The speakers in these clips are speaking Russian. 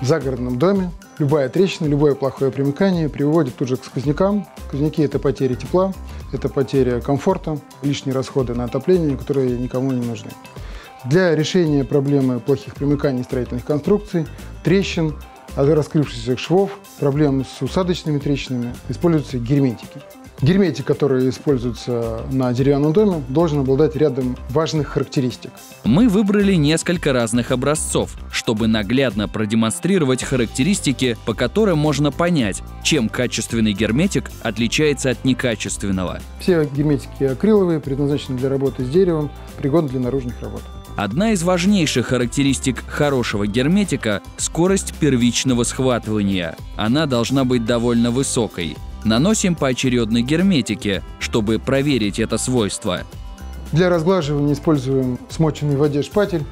в загородном доме любая трещина, любое плохое примыкание приводит тут же к сквознякам. Сквозняки – это потеря тепла, это потеря комфорта, лишние расходы на отопление, которые никому не нужны. Для решения проблемы плохих примыканий строительных конструкций, трещин, раскрывшихся швов, проблем с усадочными трещинами используются герметики. Герметик, который используется на деревянном доме, должен обладать рядом важных характеристик. Мы выбрали несколько разных образцов, чтобы наглядно продемонстрировать характеристики, по которым можно понять, чем качественный герметик отличается от некачественного. Все герметики акриловые, предназначены для работы с деревом, пригодны для наружных работ. Одна из важнейших характеристик хорошего герметика – скорость первичного схватывания. Она должна быть довольно высокой. Наносим поочередно герметики, чтобы проверить это свойство. Для разглаживания используем смоченный в воде шпатель.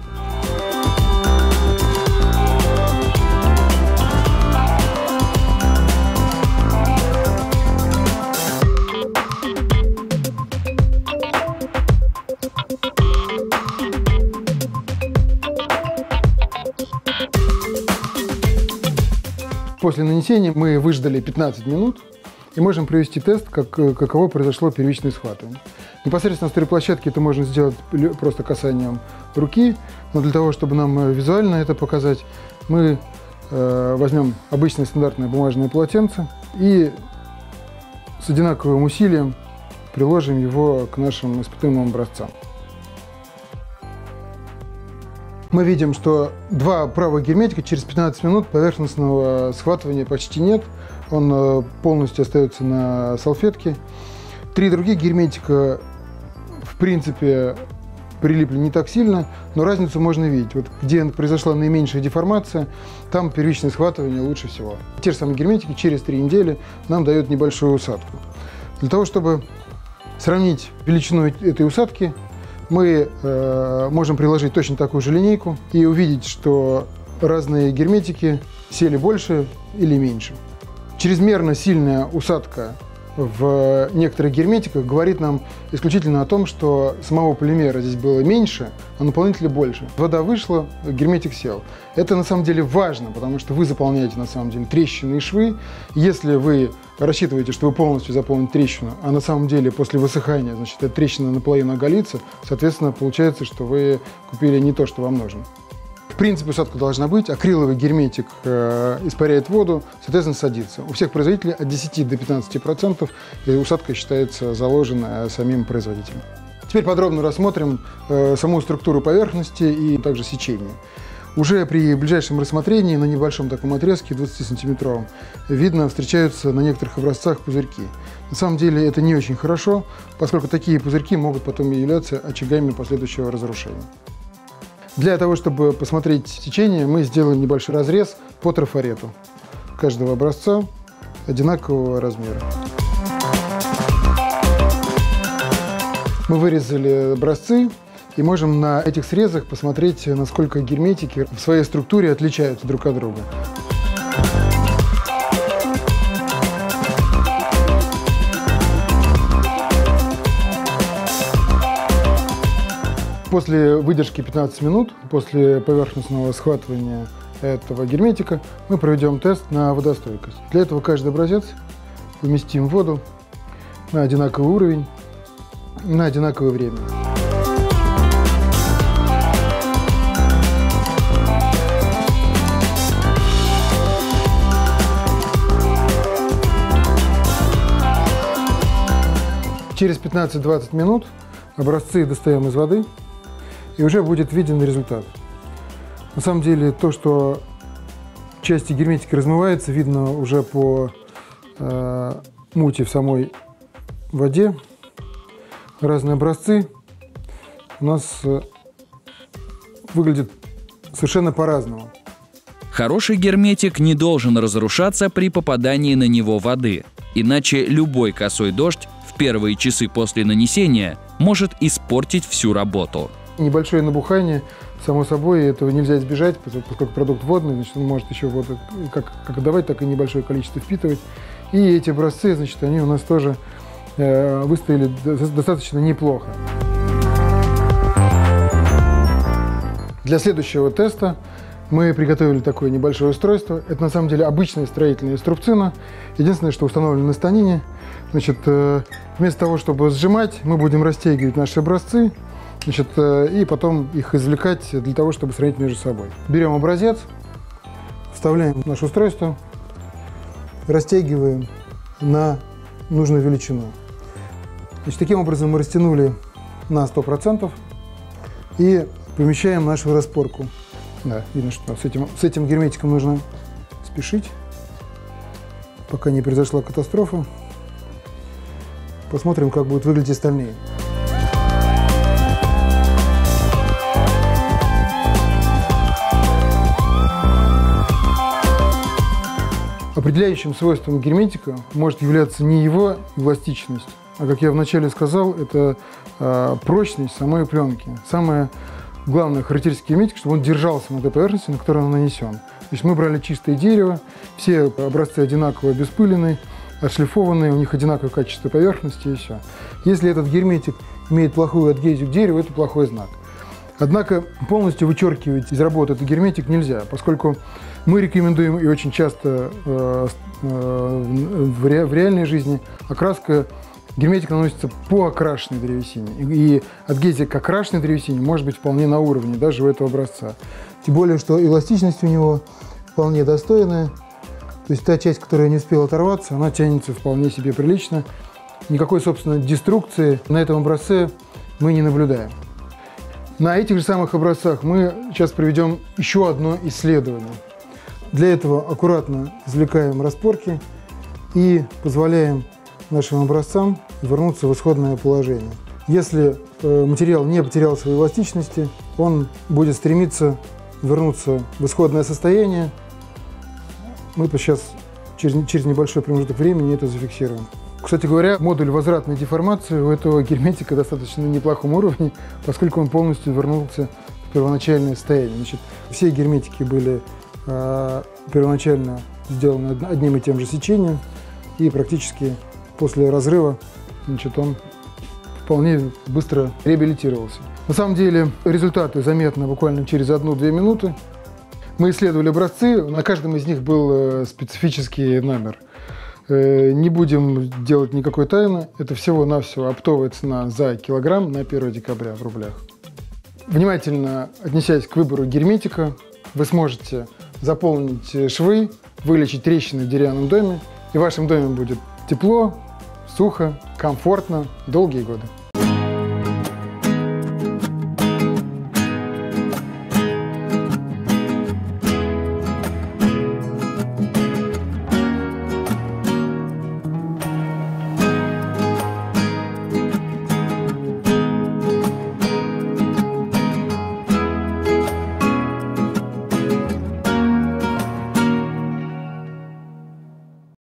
После нанесения мы выждали 15 минут и можем провести тест, каково произошло первичное схватывание. Непосредственно на стройплощадке это можно сделать просто касанием руки, но для того, чтобы нам визуально это показать, мы возьмем обычное стандартное бумажное полотенце и с одинаковым усилием приложим его к нашим испытуемым образцам. Мы видим, что два правых герметика через 15 минут поверхностного схватывания почти нет. Он полностью остается на салфетке. Три других герметика, в принципе, прилипли не так сильно, но разницу можно видеть. Вот где произошла наименьшая деформация, там первичное схватывание лучше всего. Те же самые герметики через 3 недели нам дают небольшую усадку. Для того, чтобы сравнить величину этой усадки, мы можем приложить точно такую же линейку и увидеть, что разные герметики сели больше или меньше. Чрезмерно сильная усадка в некоторых герметиках говорит нам исключительно о том, что самого полимера здесь было меньше, а наполнителя больше. Вода вышла, герметик сел. Это на самом деле важно, потому что вы заполняете на самом деле трещины и швы. Если вы рассчитываете, что вы полностью заполните трещину, а на самом деле после высыхания, значит, эта трещина наполовину оголится, соответственно, получается, что вы купили не то, что вам нужно. В принципе, усадка должна быть. Акриловый герметик испаряет воду, соответственно, садится. У всех производителей от 10 до 15% усадка считается заложенной самим производителем. Теперь подробно рассмотрим саму структуру поверхности и также сечение. Уже при ближайшем рассмотрении на небольшом таком отрезке, 20-сантиметровом, видно, встречаются на некоторых образцах пузырьки. На самом деле это не очень хорошо, поскольку такие пузырьки могут потом являться очагами последующего разрушения. Для того, чтобы посмотреть сечение, мы сделаем небольшой разрез по трафарету каждого образца одинакового размера. Мы вырезали образцы и можем на этих срезах посмотреть, насколько герметики в своей структуре отличаются друг от друга. После выдержки 15 минут, после поверхностного схватывания этого герметика, мы проведем тест на водостойкость. Для этого каждый образец поместим в воду на одинаковый уровень и на одинаковое время. Через 15-20 минут образцы достаем из воды, и уже будет виден результат. На самом деле, то, что части герметики размываются, видно уже по мути в самой воде. Разные образцы у нас выглядят совершенно по-разному. Хороший герметик не должен разрушаться при попадании на него воды, иначе любой косой дождь в первые часы после нанесения может испортить всю работу. Небольшое набухание, само собой, этого нельзя избежать, поскольку продукт водный, значит, он может еще воду как отдавать, так и небольшое количество впитывать. И эти образцы, значит, они у нас тоже выстояли достаточно неплохо. Для следующего теста Мы приготовили такое небольшое устройство. Это на самом деле обычная строительная струбцина. Единственное, что установлено на станине. Значит, вместо того, чтобы сжимать, мы будем растягивать наши образцы, значит, и потом их извлекать для того, чтобы сравнить между собой. Берем образец, вставляем в наше устройство, растягиваем на нужную величину. Значит, таким образом мы растянули на 100% и помещаем нашу распорку. Да, видно, что с этим герметиком нужно спешить, пока не произошла катастрофа. Посмотрим, как будут выглядеть остальные. Определяющим свойством герметика может являться не его эластичность, а, как я вначале сказал, это прочность самой пленки. Самая главная характеристика герметика, чтобы он держался на той поверхности, на которой он нанесен. То есть мы брали чистое дерево, все образцы одинаково обеспыленные, отшлифованные, у них одинаковое качество поверхности и все. Если этот герметик имеет плохую адгезию к дереву, это плохой знак. Однако полностью вычеркивать из работы этот герметик нельзя, поскольку мы рекомендуем и очень часто в реальной жизни окраска герметик наносится по окрашенной древесине. И адгезия к окрашенной древесине может быть вполне на уровне даже у этого образца. Тем более, что эластичность у него вполне достойная. То есть та часть, которая не успела оторваться, она тянется вполне себе прилично. Никакой, собственно, деструкции на этом образце мы не наблюдаем. На этих же самых образцах мы сейчас проведем еще одно исследование. Для этого аккуратно извлекаем распорки и позволяем нашим образцам вернуться в исходное положение. Если материал не потерял своей эластичности, он будет стремиться вернуться в исходное состояние. Мы сейчас через небольшой промежуток времени это зафиксируем. Кстати говоря, модуль возвратной деформации у этого герметика достаточно на неплохом уровне, поскольку он полностью вернулся в первоначальное состояние. Значит, все герметики были первоначально сделаны одним и тем же сечением, и практически после разрыва, значит, он вполне быстро реабилитировался. На самом деле результаты заметны буквально через 1-2 минуты. Мы исследовали образцы, на каждом из них был специфический номер. Не будем делать никакой тайны, это всего-навсего оптовая цена за килограмм на 1 декабря в рублях. Внимательно отнесясь к выбору герметика, вы сможете заполнить швы, вылечить трещины в деревянном доме, и в вашем доме будет тепло, сухо, комфортно, долгие годы.